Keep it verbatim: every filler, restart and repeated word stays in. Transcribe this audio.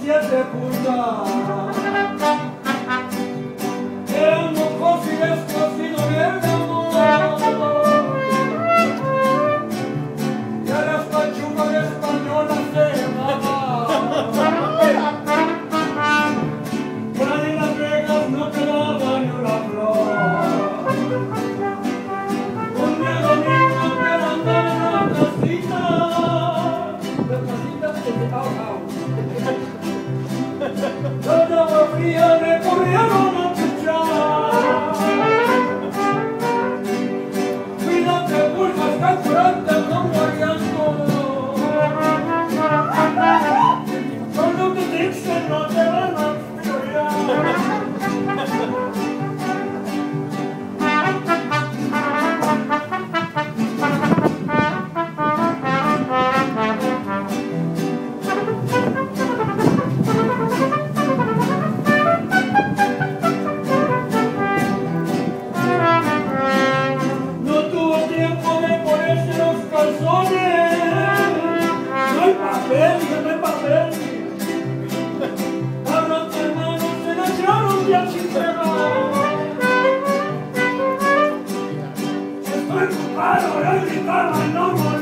siete pulgadas. El moco si descosido bien de amor. Y a las pachugas españolas se llamaban. Por ahí en Las Vegas no quedaba ni una flor. Un día domingo que andaba en la casita. La casita de House. Los agua fría le corrieron a pichar. Cuídate, pulgas, capturantes, con guayasco. Con lo que dicen no te van a explorar. Estoy ocupado, voy a gritar, no